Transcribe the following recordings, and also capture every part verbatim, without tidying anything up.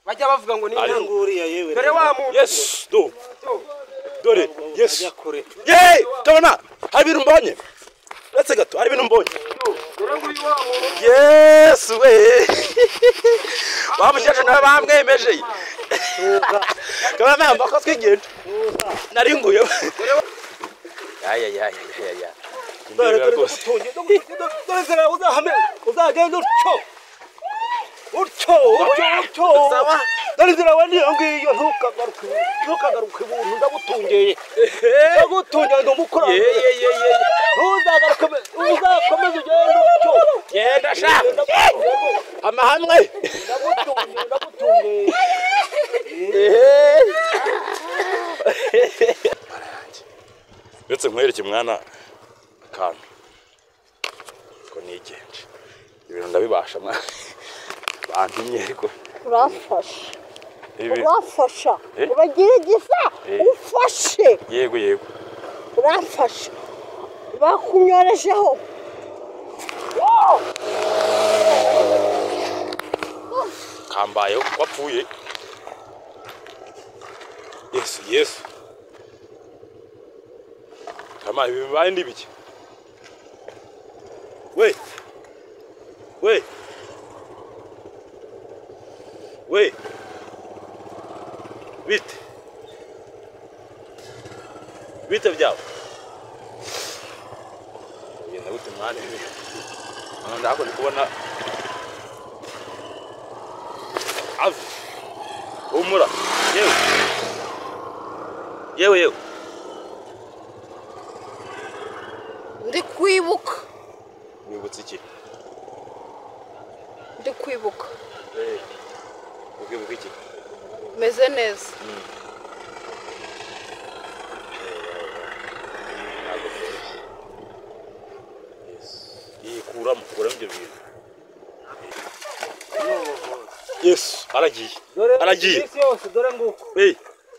bajya bavuga ngo ni nguriya yewe dore wa muntu yes do dore yes ye kabona hari ibintu mbonye uretse gato hari ibintu mbonye dore ngo uyu wa muntu yes we bamushyashe nawe bamwemeje kabona mbako twigenda nari nguye ya ya ya ya ya dore dore gutunye dore zera uzahame uzagenda utyo utyo utyo sawa dore zera wandi ngiyo ntukagaruke ntukagaruke buntu ndagutungeye ndagutungeye ndumukora ye ye ye ye ntuzagaruke uzakomeza ugenda utyo genda sha amahamwe ndagutungeye ndagutungeye uretse nkwereke mwana akantu ko nigenje ibintu ndabibasha mwana bantumye ariko urafasha ibi urafasha Eh? uragira igisa Eh. ufashe yego yego urafasha bakunyorejeho kambayeho wapfuye yesu yesu kama ibi bibaye ndi biki we we we bite bite byabo ugenda gute mwana ibi ndako ndi kubona avi umura yewe yewe yewe ndi kwibuka wibutse iki ndi kwibuka eh ukibuka iki meze neza yikuramo kuramo ibyo bintu yesu aragiye aragiye isi yose dore nguko hey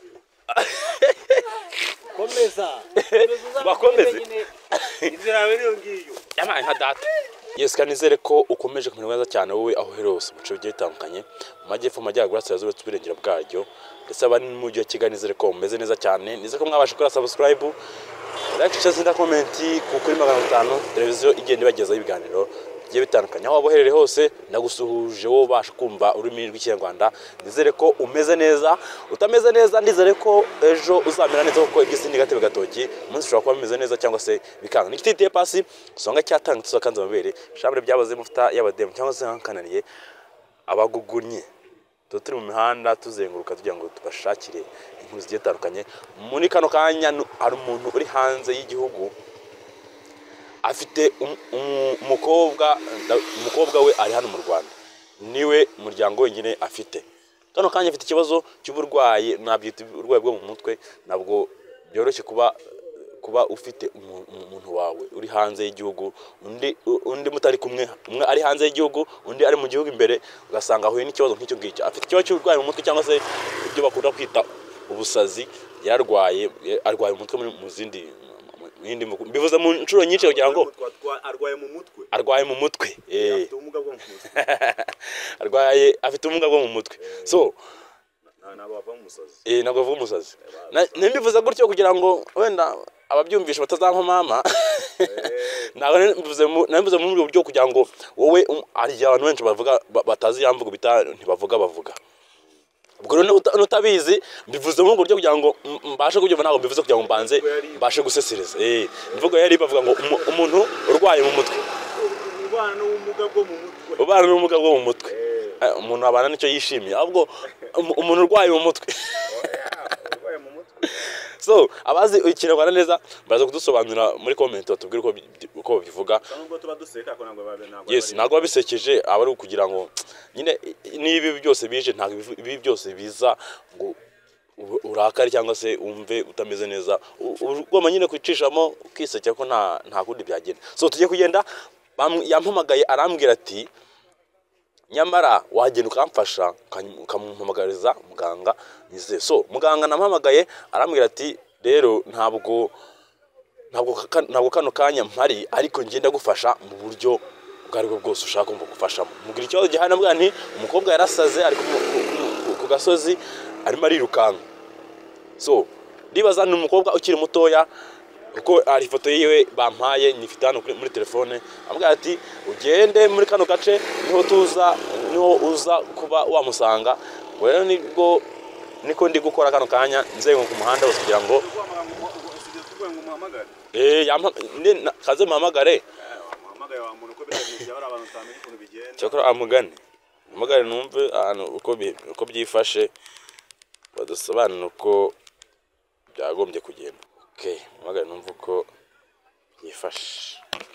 komeza bakomeze inzira biriyo ngiyo yamaye nka data yesu kanizere ko ukomeje kumera neza cyane wowe aho herose mu bice bigiye bitandukanye mu majyepfo amajyaruguru asirazuba tubirengera bwaryo ndetse abari mu mujyi wa Kigali nizere ko mumeze neza cyane nizere ko mwabasha gukora subscribe like share na comment ku kuri magana atanu televiziyo igenda ibagezaho ibiganiro bigiye bitandukanye aho waboherere hose ndagusuhuje wowe ubasha kumva ururimi rw'ikinyarwanda nizere ko umeze neza utameze neza ndizere ko ejo uzamera neza kuko iby'isindi gatebe gatoki umunsi ushobora kuba bimeze neza cyangwa se bikanga nikititiye pasi songa cyatanga tuzakanza amabere shambre byabaze mufuta y'abademu cyangwa se hankananiye abagugunye turi mu mihanda tuzenguruka tugira ngo tubashakire inkuru zigiye zitandukanye muri kano kanya hari umuntu uri hanze y'igihugu afite umukobwa umukobwa we ari hano mu Rwanda niwe muryango wenyine afite kano kanya afite ikibazo cy'uburwayi nabyita uburwayi bwo mu mutwe nabwo byoroshye kuba kuba ufite umuntu wawe uri hanze y'igihugu undi undi mutari kumwe umwe ari hanze y'igihugu undi ari mu gihugu imbere ugasanga ahuye n'ikibazo nk'icyo ngicyo afite ikibazo cy'uburwayi mu mutwe cyangwa se ibyo bakunda kwita ubusazi yararwaye arwaye umutwe mu zindi yindi bivuze mu nshuro nyinshi kugira ngo arwaye mu mutwe arwaye mu mutwe eh afite ubumuga bwo mu mutwe arwaye afite ubumuga bwo mu mutwe so ntabwo bava mu musazi eh ntabwo bava umusazi nimbivuze gutyo kugira ngo wenda ababyumvisha batazampa mama nawe nimbivuze nimbivuze mu buryo kugira ngo wowe ari abantu benshi bavuga batazi yamvuga bita ntibavuga bavuga ubwo rero nutabizi mbivuze mu buryo kugira ngo mbashe kubyumva ntabwo mbivuze kugira ngo mbanze mbashe gusesereza eh imvugo yari bavuga ngo umuntu urwaye mu mutwe ubana n'ubumuga bwo mu mutwe ubana n'ubumuga bwo mu mutwe umuntu abana nicyo yishimiye ahubwo umuntu urwaye mu mutwe urwaye mu mutwe so abazi ikinyarwanda neza baza kudusobanurira muri comment batubwire uko uko bivuga nubwo tuba duseka ko ntabwo babe ntabwo yes ntabwo babisekeje aba ari kugira ngo nyine nibi byose bije ntabwo ibi byose biza ngo urakari cyangwa se umve utameze neza ugomba nyine kwicishamo ukisekera ko nta nta kundi byagenda so tugiye kugenda yampamagaye arambwira ati nyamara wagenda ukamfasha ukamuhamagariza muganga nize so muganga nampamagaye arambwira ati rero ntabwo ntabwo ntabwo kano kanya mpari ariko ngenda gufasha mu buryo bwari bwo bwose ushaka kumva gufashamo mugira ikibazo gihana mbwa nti umukobwa yarasaze ariko gasozi arimo arirukanka. So ndibaza ni umukobwa ukiri mutoya uko ari ifoto yiwe bampaye nyifite hano muri telefone, ambwira ati ugende muri kano gace niho tuza niho uza kuba wamusanga. Rero nibwo niko ndi gukora kano kanya nzengo ku muhanda wose kugira ngo eh yampa kaze muhamagare muhamagare wa muntu ko biragiye bari abantu tamenya ukuntu bigenda cyakora amugane amugane numve ahantu uko uko byifashe badusobanura uko byagombye kugenda. Okay, amugane numve uko yifashe.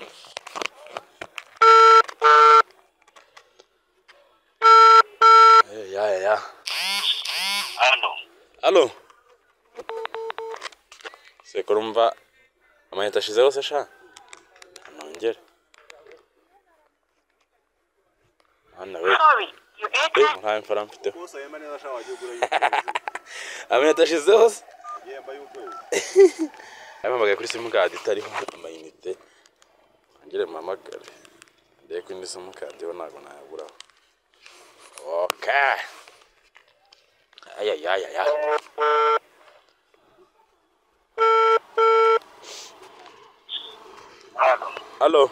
Eh ya ya ya Allo. Allo. Sekurumva amayeta shizeho se sha. Nongere. Anna we. Eh, nta mfara mfite. Kosa yema neza sha wagiye gura yuko. Amayeta shizeho se. Yemba yuko. Amamagaye kuri simukadi itariho amayinite. Ngire mamagare. Ndeko indi simukadi yo nago nayagura. Okay. Ay ay ay ay. Allo.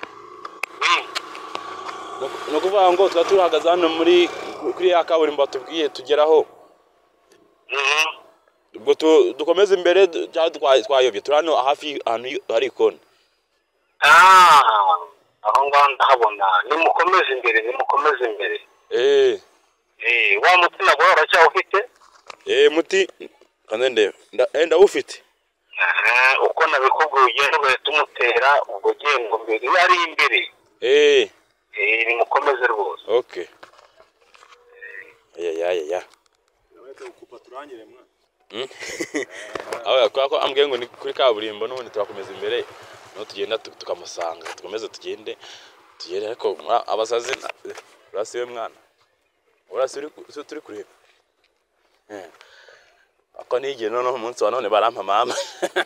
No kuvuga ngo twa turahagaze hano muri kuri ya kaburimbo tubwiye tugeraho. Mhm. Ubwo dukomeza imbere twayobye turano hafi ahantu hari ikona. Ah, aho ngaho ndahabona ni mukomeze imbere ni mukomeze imbere. Eh. Eh, wa mutima gora cyaho ufite? Eh, muti kandi nde enda ufite. Aha, uko nabikubwiye ugenda ugahita umutera ubwo gengo mbere yari imbere. Eh. Eh, ni mukomeze rwose. Okay. Eh ya ya ya. Nawete ukupa turangire mwa. Mm. Aho kwako ambwiye ngo ni kuri kaburimbo none turakomeza imbere. No tugenda tukamusanga tukomeze tugende tugere ariko abasazi urasiwe mwana. Urasuri turi kureba. Eh. Ako nige none umunsi wa none barampa mama.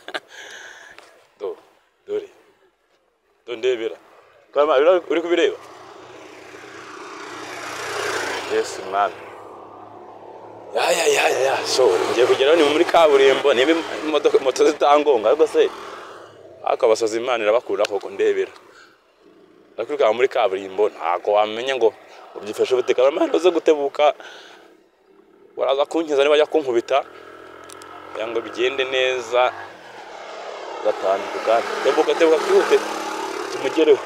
Do dore. Do ndebera. Kama uri kubireba. Yes man. Ya ya ya ya so ngiye kugera ni muri kaburimbo niba imodoka moto zitangonga ariko se akabasaza Imana irabakura koko ndebera. Nakwiruka muri kaburimbo ntago wamenye ngo ubyifashe buteka amahoro zo gutebuka waraza kunkiza niba ajya kunkubita yango bigende neza gatanu kugana tebuka tebuka kwihute tumugereho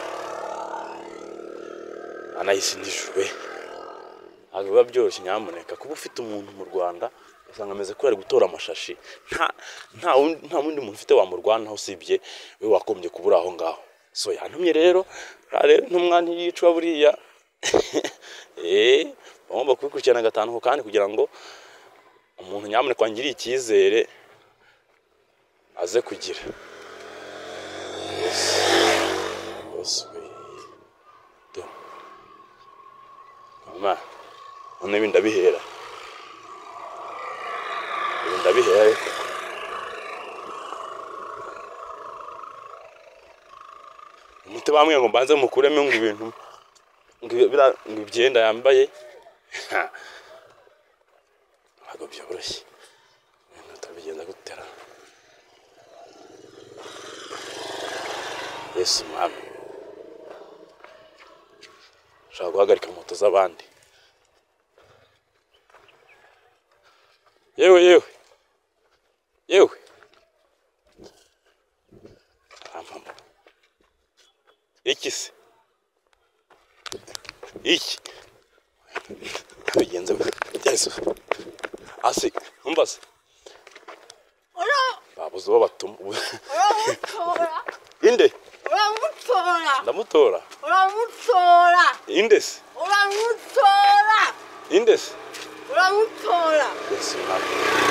anahise ndishwe ntabwo biba byoroshye nyamuneka kuba ufite umuntu mu Rwanda usanga ameze ko ari gutora amashashi nta nta nta wundi muntu ufite wa mu Rwanda aho usibye we wakombye kubura aho ngaho. So yantumye rero rero ntumwana yicwa buriya eh bagomba kubikurikirana gatanu kandi kugira ngo umuntu nyamuneka kwangiri ikizere aze kugira. Yes. Yes. Do. Mama. None binda bihera. Binda bihera. Umuti bamwe ngo mbanze mukuremo ngo ibintu ngo ibyenda yambaye. Ntabwo byoroshye. Ntabigenda gutera. Yesu mama. Shaka guhagarika moto z'abandi. Yewe yewe. Yewe. Amama. Iki se? Iki. Bigenze byaso. Asi, umbaze. Ora. Babuze bo batuma. Ora. Inde. Uramutora. Ndamutora. Uramutora. Indesi. Uramutora. Indesi. Uramutora. Yesu mama.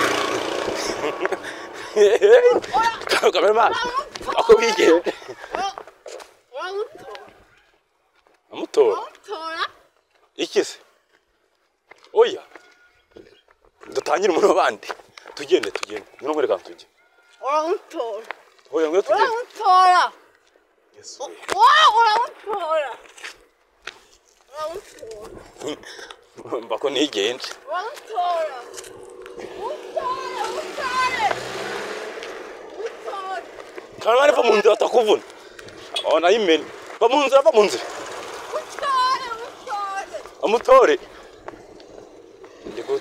Kamera. Ako bigende. Uramutora. Amutora. Uramutora. Iki se? Oya. Dutangire umuntu abandi. Tugende tugende. Ngino muri kantu tujye. Uramutora. Oya ngwe tugende. Uramutora. Yesu. Wow, uramutora. Uramutora. mbako nigende uramutora utore utore utore kandi bari va mu nzira atakuvuna abona yimene va mu nzira va mu nzira utore utore amutore ndiko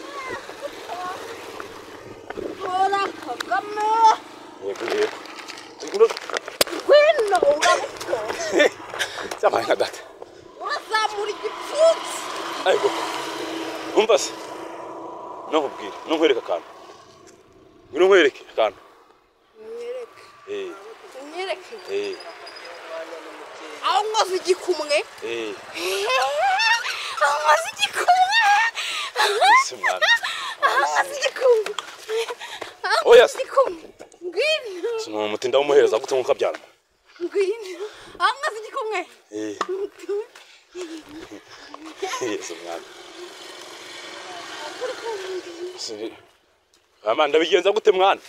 tora kagame yego yego ngino ngwino uramutora cyamaye nka data urazamura igipfunsi ariko umva se nakubwira nkwereka akantu ngino nkwereke akantu nyereke eh nyereke eh aho ngoze igikumwe eh aho ngoze igikumwe ese mwana aho ngoze igikumwe oya se igikumwe ngwino sino mutinda umuhereza gute nko kabyara ngwino aho ngoze igikumwe eh ese mwana siri ama ndabigenza gute mwana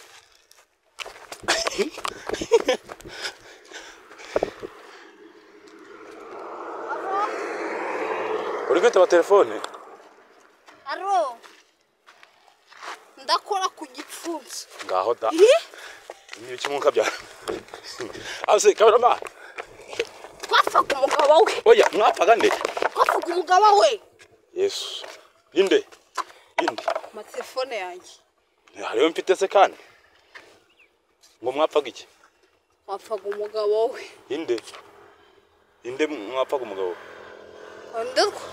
uri kwitaba telefone aro ndakora ku gipfunsi ngaho da Eh? ni iki nko kabyara ase kabrama twafaga umugabo we oya mwapaga nde twafaga umugabo we yesu inde inde amatelefone yanjye hariyo mfite se kandi ngo mwapfaga iki twafaga umugabo we inde inde mwapfaga umugabo ndako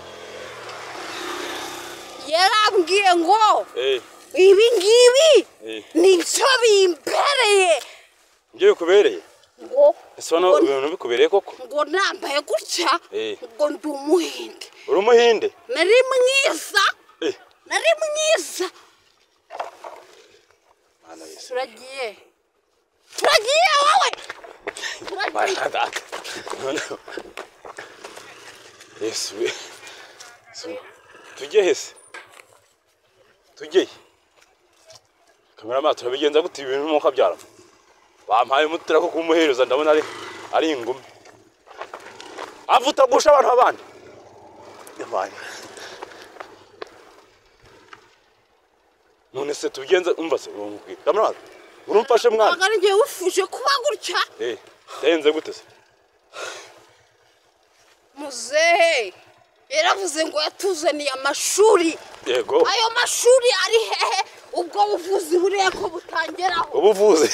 yarambwiye ngo eh ibi ngibi eh nibyo bimbereye ngiye bikubereye ngo ese bano ibintu bikubereye koko ngo nambaye gutya Eh. ngo ndi umuhinde uri umuhinde nari mwiza eh nari mwiza mana yesu turagiye turagiye wowe turagiye mana data none yesu we tujye hese tujye kamerama turabigenza gute ibintu mu kabyara bampaye umutira ko kumuhereza ndabona ari ari ingumi avuta gusha abantu abandi yabanye none se tubigenza umva se urumubwira kamerama urumfashe mwana ntabwo ari njye wifuje kuba gutya eh yayenze gute se muzehe yaravuze ngo yatuzaniye amashuri yego ayo mashuri ari hehe ubwo buvuzi buriya ko butangeraho ubuvuzi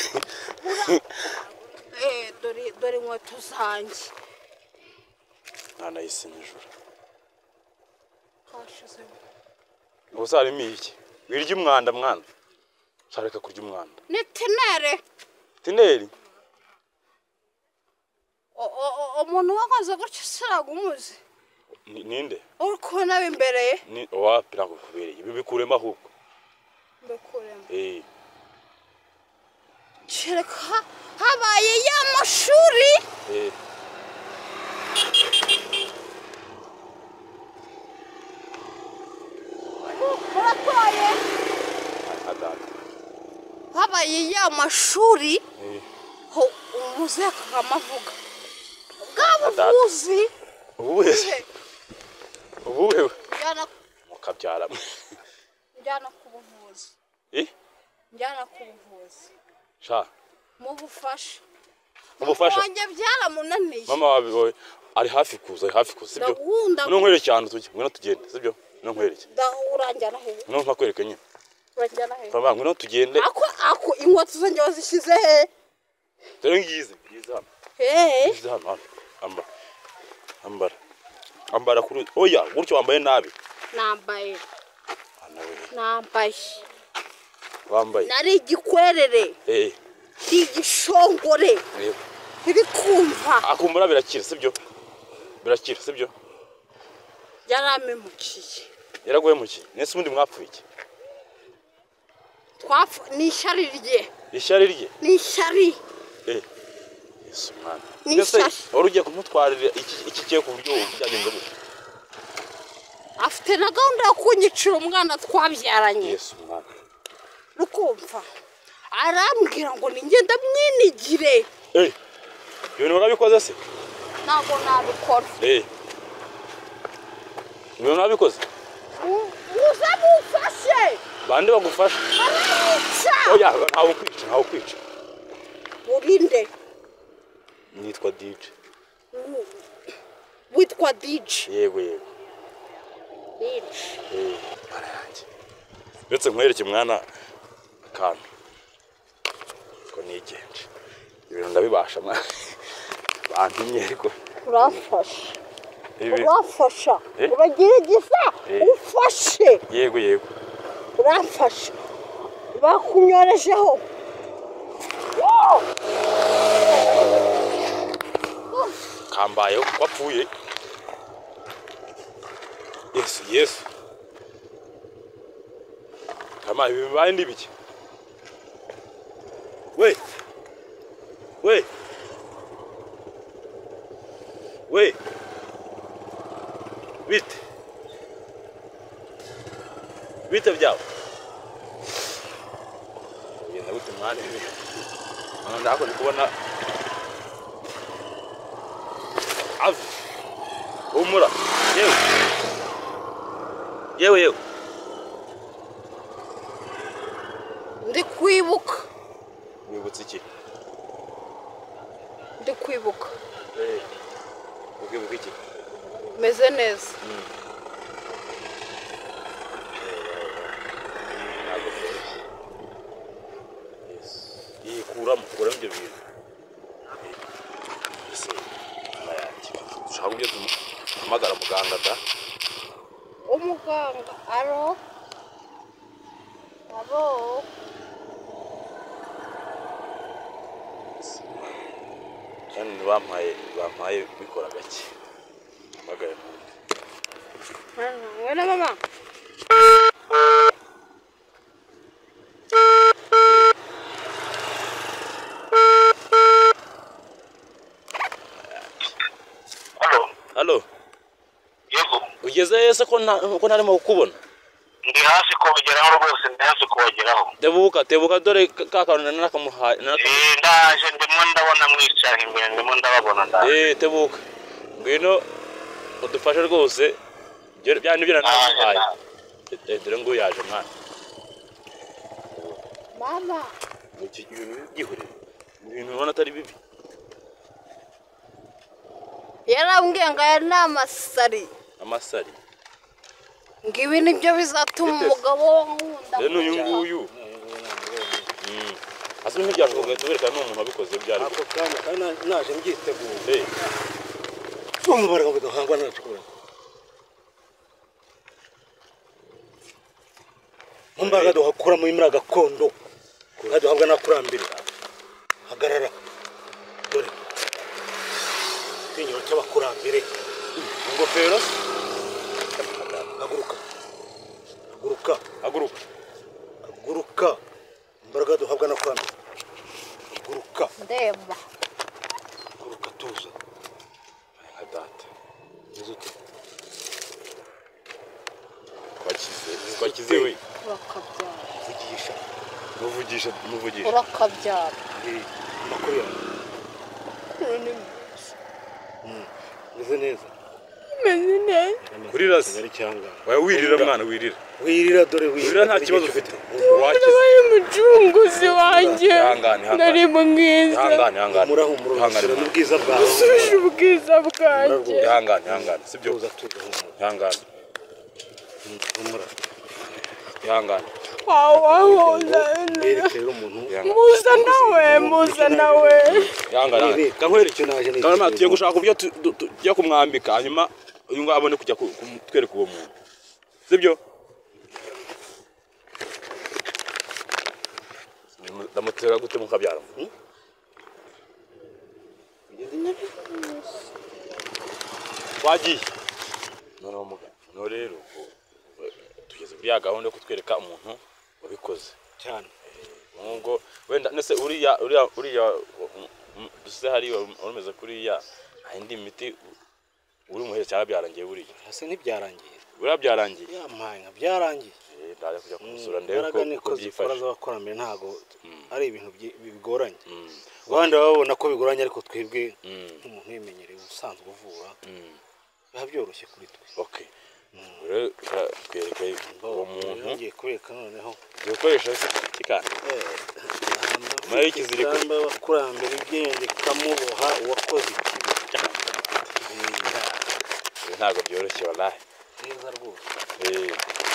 eh dore dore inkweto zanjye mwana yise nijoro kashizemo ubuse harimo iki wirya umwanda mwana shareka kurya umwanda ni tenere tineri O- o- o- umuntu wakoze gutya siraga umuzi Ni- ninde uri kubona bimbereye ni wapi nako kubereye ibi bikuremo ahubwo mbekuremo eh kereka habaye ya mashuri eh uratoye adata habaye ya mashuri eh ho umuzehe akagama avuga bwa buvuzi ubuhe ubuhe njyana mukabyara njyana ku buvuzi eh njyana ku buvuzi sha mu bufasha ubufasha wanjye byaramunaniye mama wawe ari hafi kuza ari hafi kuza sibyo ndagunda no nkwereke cyane tujye ngwino tugende sibyo no nkwereke uranjyana he no mpakwereke nyine uranjyana he mama ngwino tugende ako ako inkweto zanjye wazishyize he dore ngize ngize hano he ngize hano hano ambara ambara ambara kuri oya gutyo wambaye nabi nambaye ana we nambaye wambaye nari igikwerere eh ndi igishongore eh ntibikumva akumbura birakira sibyo birakira sibyo yaramemukiye yaraguye muki nese ubundi mwapfuye iki twapfa ni ishyari rye ishyari rye ni ishyari eh yesu mwana Ni nese ishyari. wari ugiye kumutwarira iki iki kiye ku buryo byagenze gute afite na gahunda yo kunyicira umwana twabyaranye yesu mwana rukumva arambwira ngo ningenda mwinigire eh ibintu warabikoze se ntabwo nabikora eh ibintu warabikoze uza mufashe bande bagufasha arayica oya ntawe kwica ntawe kwica urinde nitwa D J witwa D J yego yego D J eh barayanjye ndetse nkwereke mwana akantu ko nigenje ibintu ndabibasha mwana bantumye ariko urafasha ibi urafasha Eh? uragira igisa Eh. ufashe yego yego urafasha bakunyorejeho Wow! kambayeho wapfuye yesu yesu kama ibi bibaye ndibiki we we we bite bite byawe ngenda gute mwana ibi hano ndako ndikubona ave humura yewe yewe yewe ndi kwibuka wibutse iki ndi kwibuka eh ukibuka iki meze neza ntabwo byoroshye yikuramo kuramo ibyo bintu ese amayaki dushaka uburyo duhamagara muganga da umuganga aro abo kandi bampaye bampaye bikora gake hamagara wena mama Halo, halo yego. ugeze ese ko nta ko ntarimo kukubona Ndi hasi kubageraho rwose, ndi hasi kubageraho. tebuka tebuka dore ka kantu nakamuhaye Eh, ndaje ndimo ndabona mwicara imbere, ndimo ndababona ndaje. eh tebuka ngwino udufashe rwose bya nibyo nanamuhaye eh dore ngo yaje mwana mama iki ibintu byihurira ibintu ubona atari bibi yarambwiye ngo aya ni amasari amasari ngo ibi nibyo bizatuma umugabo nkunda rero uyu nguyu asa nk'ibyashoboka tubereka n'umuntu wabikoze byari ako kanya kandi naje mbyiteguye eh umubaraga ngo duhangwa n'acukura umubaraga duhakura mu imira gakondo duhabwa n'akurambere hagarara dore ikinyoro cy'abakurambere ingofero haguruka haguruka haguruka haguruka imbaraga duhabwa n'akurambere haguruka ndeba haguruka tuza nka data nizute twakize twakize we urakabyara vugisha muvugisha muvugisha urakabyara amakuru yawe meze neza meze neza kuri rasi kigali cyangwa wawe wirira mwana wirira wirira dore wirira nta kibazo ufite wakize nabaye umucunguzi wanjye ihangane nari ihangane mwiza ihangane ihangane muraho murusha n'ubwiza bwawe usubije ubwiza bwanjye ihangane ihangane sibyo tuza tuza ihangane humura ihangane wawaho mbereke rero umuntu muza nawe muza nawe ihangane kankwereke naje ni Kama tugiye gushaka uburyo tujya kumwambika hanyuma uyu ngo abone kujya kutwereka uwo muntu sibyo ndamutera gute mukabyara wagiye noneho muga no rero tugeze kuri ya gahunda yo kutwereka umuntu wabikoze cyane ngo wenda nese uriya uriya uriya duse hari urumeze kuriya indi miti uri muhere cyara byarangiye buriya hase ntibyarangiye buriya byarangiye yampaye nka byarangiye eh ndaje kujya kumusura ndebe ko niko zikora z'abakorambere ntago ari ibintu bigoranye abandi babona ko bigoranye ariko twebwe nk'umuntu wimenyereye usanzwe uvura biba byoroshye kuri twe okay rero twereke uwo muntu ngiye kureka noneho ugiye gukoresha ikikana nyuma y'ikiziriko kamba bakurambere igende kamuboha uwakoze ikibi ntabwo byoroshye wallahi neza rwose eh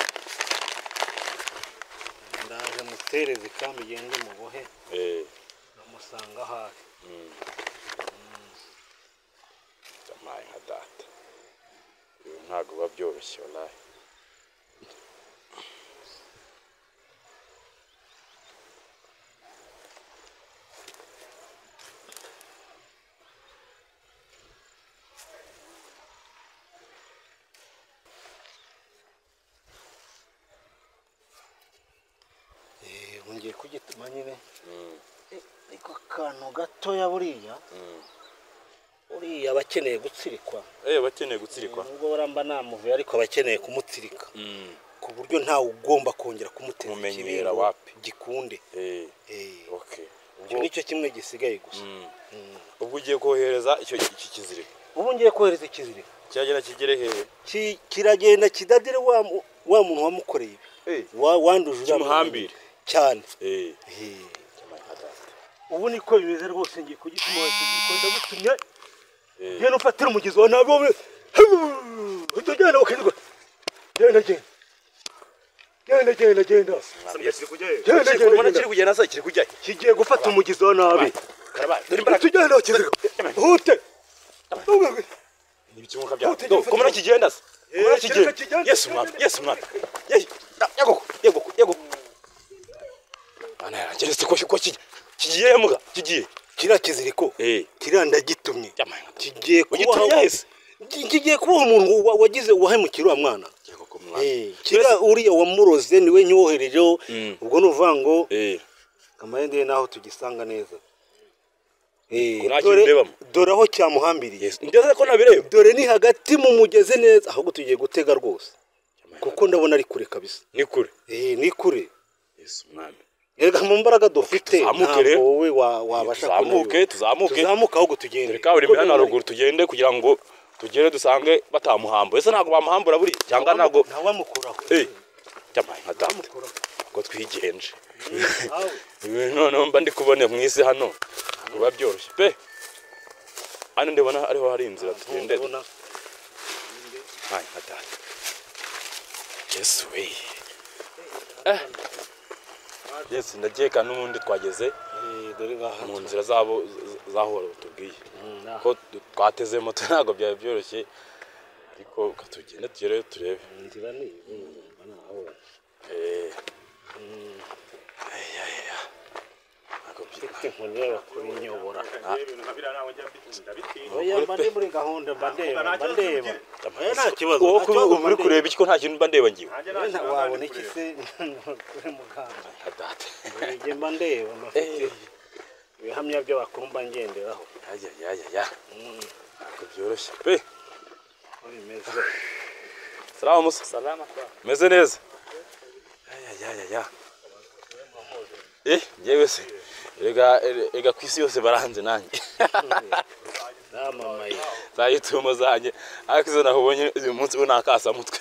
ndaje mutereze kambi igende mubohe eh amusanga hafi Jamai nka data ntabwo biba byoroshye wallahi ngiye kugituma nyine ariko akantu gatoya buriya uriya abakeneye gutsirikwa eh bakeneye gutsirikwa nubwo baramba namuvuye ariko abakeneye kumutsirika ku buryo ntawe ugomba kongera kumutera kumenyera wapi gikunde eh eh okay ubwo nicyo kimwe gisigaye gusa ubwo ugiye kohereza icyo iki kiziriko ubu ngiye kohereza ikiziriko cyagera kigere hehe kiragenda kidadire wa wa muntu wamukoreye eh wanduje umuhambire cyane eh ubu niko bimeze rwose ngiye kugituma kigiko ndagutumye eh yeno ufatira umugizi wa nabo utugenda ukizwa genda genda genda genda genda kiri kujyayo genda genda kiri kujyana sa kiri kujyayo kigiye gufata umugizi wa nabi karaba dore imbaraga tugenda ukizwa hute nibikimuka bya do komera kigenda se komera kigenda yes mwana yes mwana yego yego yego ana yarageze ko ko kigiye muga kigiye kira kiziriko eh kira ndagitumye kigiye kuba kigiye kuba umuntu wagize wahemukira wa mwana eh kira uriya wamuroze niwe nyoherejeho ubwo nuvuga ngo eh kamayende naho tugisanga neza eh dore dore aho cyamuhambiriye ndetse ko nabireba dore ni hagati mu mugeze neza ahubwo tugiye gutega rwose kuko ndabona ari kure kabisa ni kure eh ni kure Yesu mwana Ega mu mbaraga dufite ntabwo wowe wabasha tuzamuke tuzamuke tuzamuka ahubwo tugende reka buri mihana haruguru tugende kugira ngo tugere dusange batamuhamba ese ntabwo bamuhambura buri cyangwa ntabwo ntawamukuraho eh cyamaye nka data ngo twigenje noneho mba ndi kubone mu isi hano biba byoroshye pe hano ndabona ariho hari inzira tugende ayi nka data Yesu we eh Yes ndageka n'ubundi twageze eh dore ngaha mu nzira zabo zahora tubwiye ko twateze moto ntago byaye byoroshye ariko katugende tugere turebe inzira ni bana aho eh aya aya ntago byite nkone bakora inyobora ibintu nkabira nawe njya bitinda oya mbande muri gahunda bandeba bandeba oya nta kibazo uwo muri kureba iki ko nta kintu mbandeba ngiwe nta wabona iki se kuri muganga data nge mbandeba mafite ibihamya by'abakuru mba ngenderaho aya aya aya ntago byoroshye pe bimeze salama musa salama meze neza aya aya aya eh yewe se ega ega kwisi yose baranze nanjye namamaye zayitumo zanye akizo nahubonye uyu munsi bo nakasa mutwe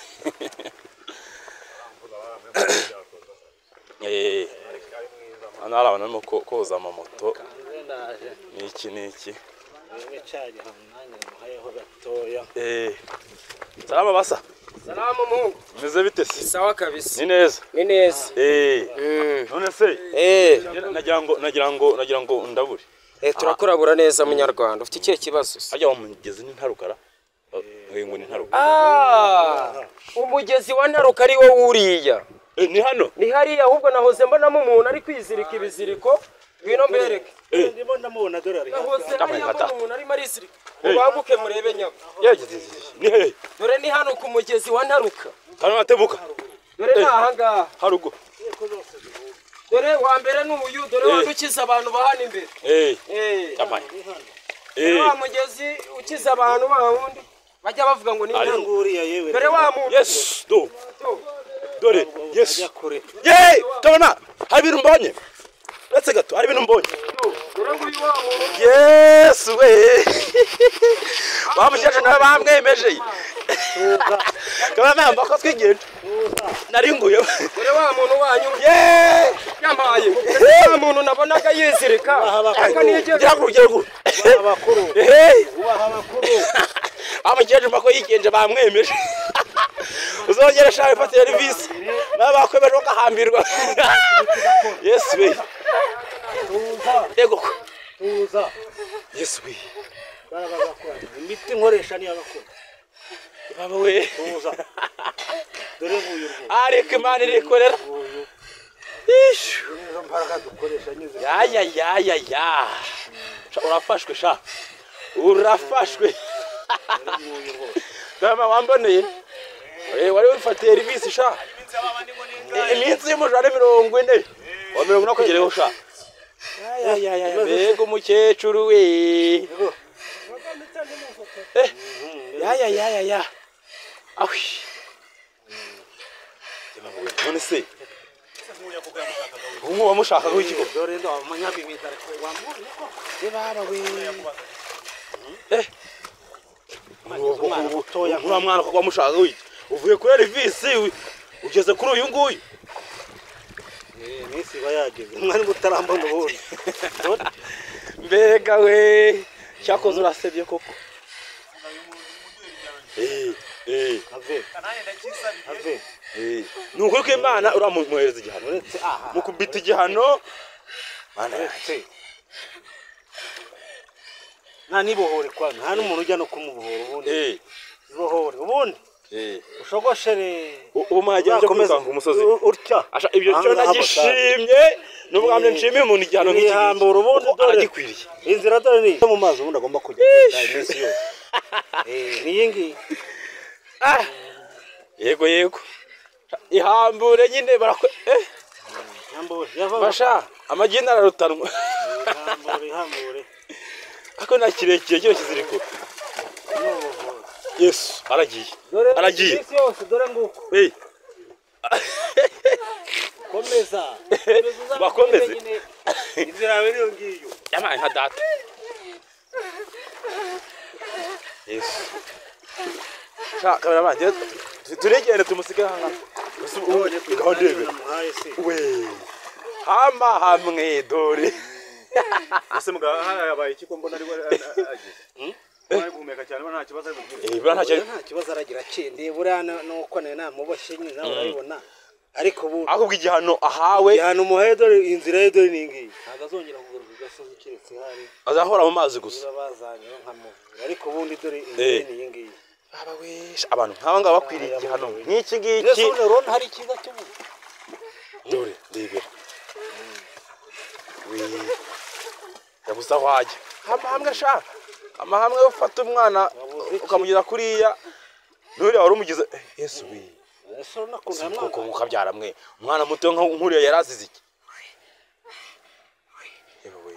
eh ana arabana mo koza amamoto niki niki cyari hamwe muhayeho gatoya eh salama basa Salama Mungu. Meze bite se? Sawa kabisa. Ni neza. Ni neza. Eh. Mm. None se? Eh. Nagira ngo nagira ngo nagira ngo ndabure. Eh turakurabura neza munyarwanda. Ufite ikihe kibazo? Ajya wamugeze n'intarukara. Eh ngo n'intaruka. Ah! Umugezi wa ntaruka ari wo uriya. Eh ni hano. Ni hariya ahubwo nahoze mbonamo umuntu ari kwizirika ibiziriko. Ngwino mbereke. Eh ndimo ndamubona dorari. Nahoze mbona umuntu ari marisirika. Ubanguke murebe nyako. Yageze. Ni he? Dore ni hano ku mugezi wa ntaruka. Hano atebuka. Dore ni ahanga. Harugo. Dore wa mbere n'uyu dore wadukiza abantu bahana imbere. Eh. Eh. Tamai. Eh. Wa mugezi ukiza abantu bahundi. Bajya bavuga ngo ni nguriya yewe. Dore wa muntu. Yes. Do. Dore. Yes. Ajya kure. Yey! Kabona. Hari ibintu mbonye. Uretse gato hari ibintu mbonye. Dore ngo uyu wa muntu. Yes we. Bamushaje nawe bamwemeje. Kamera mbako twigenda. Nari nguye. Ure wa muntu wanyu. Ye! Yamaye. Wa muntu nabonaga yizirika. Ariko nije Byakurugera gu. abakuru Eh! ubaha abakuru Abakeje mbako yigenje bamwemeje. Uzongera shawe fata service. Nabakwemeje bakahambirwa. Yes we. tuza Yego. tuza Yes we. barabaza ko imiti nkoresha ni abakuru Baba we. tuza dore nguyu rwo Ariko Imana irikorera. nguyu Ish. nizo mbaraga dukoresha nyize Ya ya ya ya ya. Sha urafashwe sha. Urafashwe. nguyu rwo Dama wamboneye. Eh wari wifatiye service sha. Iminsi y'umujana mirongo ine. Wa mirongo ine kugereho sha. Ya ya ya ya. Bego mukecuru we. Eh. Ya ya ya ya ya. Awi. None se. Umu wamushaka w'ikigo. dore ndo amanyabibiza ariko wamubonye ko Baba we. Eh. Utoya nkura mwana ko wamushaka w'iki. Uvuye kuri service ugeze kuri uyu nguyu. eh nisi bayageze umwana gutarambona ubundi Mbega we. Cyakoze urasebye koko. Eh eh ave ave eh. Nukuri ko Imana uramuhereza igihano. uretse aha Mukubita igihano. Mana uretse nta nibohore kwa nta n'umuntu ujya no kumubohora ubundi eh ibohore ubundi eh. ushogoshere Ubu mahajya nje kwikanga umusozi. utya Asha ibyo cyo Aha, nagishimye. N'ubwamye nshimiye umuntu igihano nk'iki. Ihambura ubundi dore. aragikwiriye. inzira dore ni mu mazi ubundi agomba kujya iminsi yose eh niyi ngiyi Ah. Yego yego. Ihambure nyine barakwe eh ihambure yava basha amagenda ararutanwa. ihambure ihambure Ako nakirekire cyo kiziriko. Yesu aragiye. dore Aragiye. iminsi yose dore nguko Eh. komeza Bakomeze. inzira yawe niyo ngiyo Yamaye nka data. Yesu. Sha kamera banje turegere tumusike hanga. Gahondebe. namuhaye se We. Hama hamwe dore. ese muga habaye iki ko mbona ari agize Ari guhumeka cyane nta kibazo ari bugire. Eh bura ntacyo. Nta kibazo aragira cende buriya nuko nayo namuboshe nyine nawe urabibona ariko ubu Akubwa igihano ahawe ihana umuhaye dore inzira ye dore ningi ntago azongera kugaruka gasozi kiretse hari azahora mu mazi gusa. niba bazanye nkamuvura ariko ubundi dore inzira ni ngiyi Baba we abantu nk'aba ngaba bakwiriye igihano nk'iki ngiki. Yesu rero hari kiza cy'ubu Dore ndebera. We. Yabuza wajya. Hama hamwe sha. Ama hamwe ufata umwana ukamugira kuriya. Nuri wari umugize Yesu we. Yesu nakunda Koko mwana mukabyara mwe. Umwana muto nka nkuriya yarazize iki? Yewe.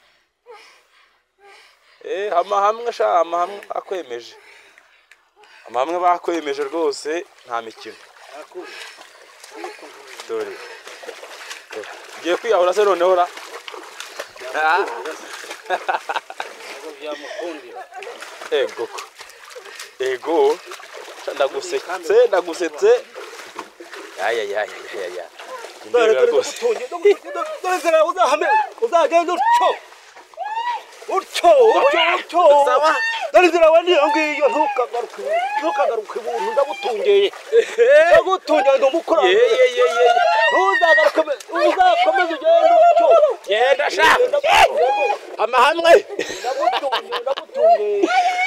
Eh hama hamwe sha ama hamwe akwemeje. Ama hamwe bakwemeje rwose nta mikino. akuri Dore. Giye kwiyahura se noneho ra. Ah. ntabwo byamukundira Ego. Ego. Ndagusetse, ndagusetse. Ya ya ya ya ya. dore dore rwose. gutunge dore zera uzahame uzagenda utyo utyo utyo Sawa. dore zera wandi ngiyo ntukagaruke ntukagaruke buntu ndagutungeye ndagutungeye ndumukora Ye ye ye ye. ntuzagaruke uzakomeza ugenda utyo Genda sha. Ama hamwe. ndagutungeye ndagutungeye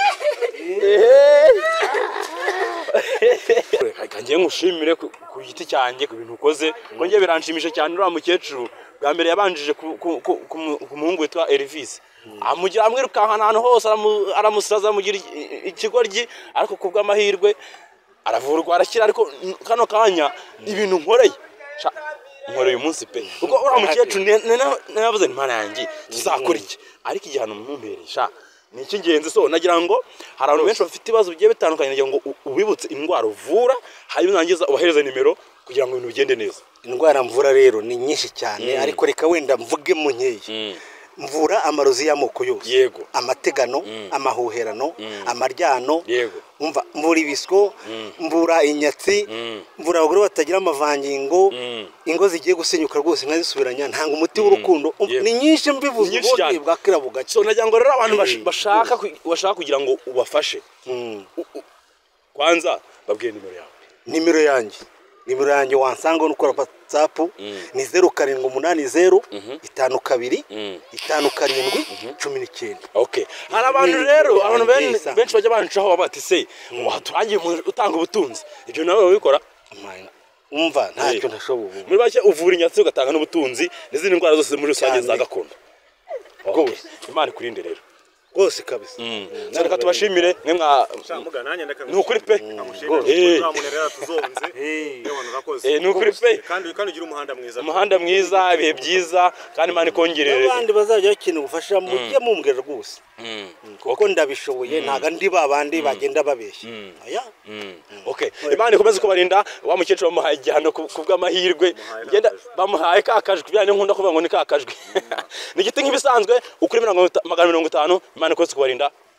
Kangiye ngushimire ku ku giti cyanjye ku bintu ukoze. Kongiye biranshimisha cyane uriya mukecuru. Bwa mbere yabanjije ku ku- ku- ku mu- ku muhungu witwa Elvis. Amugira amwirukankana ahantu hose aramu- aramusiraza amugira i- ikigoryi ariko kubw'amahirwe aravurwa arakira ariko n- kano kanya ibintu nkoreye. Sha, nkoreye umunsi pe. Kuko uriya mukecuru ne- ne- ne- navuze nti mana yanjye tuzakora iki? Ariko igihano mumpereye sha. Ni icy'ingenzi so nagira ngo hari abantu benshi bafite ibibazo bigiye bitandukanye nagira ngo u- ubibutse indwara uvura hanyuma nangiza ubahereze nimero kugira ngo ibintu bigende neza. indwara mvura rero ni nyinshi cyane ariko reka wenda mvuge mu nkeya mvura amarozi y'amoko yose Yego. amategano amahuherano amaryano Yego. umva mvura ibiswo mvura inyatsi mvura abagore batagira amavangingo ingo zigiye gusenyuka rwose nkazisubiranya ntanga umuti w'urukundo Yego. ni nyinshi mbivuze Nyinshi cyane. ubundi bwa kirabuga so nagira ngo rero abantu bash- bashaka ku- bashaka kugira ngo ubafashe U- u- kwanza babwiye nimero yawe nimero yanjye nimero yanjye wansanga ukora WhatsApp ni zeru karindwi umunani zeru itanu kabiri itanu karindwi cumi n'icyenda. okay hari abantu rero abantu ben- benshi bajya bancaho bati se waturangiye utanga ubutunzi ibyo nawe wabikora umva ntacyo ntashoboye muri bake uvura inyatsi ugatanga n'ubutunzi n'izindi ndwara zose muri rusange za gakondo rwose imana ikurinde rero rwose kabisa so reka tubashimire mwe mwa ni ukuri pe Eh. Eh, ni ukuri pe kandi kandi ugira umuhanda mwiza umuhanda mwiza ibihe byiza kandi imana ikongerere abandi bazajya bakenera ubufasha mujye mumbwira rwose kuko ndabishoboye ntago ndi babandi bagenda babeshya aya okay imana ikomeze kubarinda wa mukecuru bamuhaye igihano ku ku bw'amahirwe genda bamuhaye kakajwe byane nkunda kuvuga ngo ni kakajwe ni igiti nk'ibisanzwe ukuri magana mirongo itanu imana ikomeze kubarinda